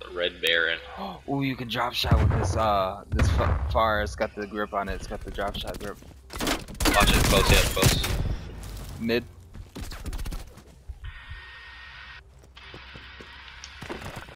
The Red Baron. Ooh, you can drop shot with this far. It's got the grip on it. It's got the drop shot grip. Watch it, close, yeah, close. Mid.